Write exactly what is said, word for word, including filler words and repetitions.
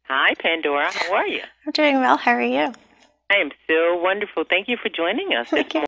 Hi, Pandora. How are you? I'm doing well. How are you? I am so wonderful. Thank you for joining us this Okay.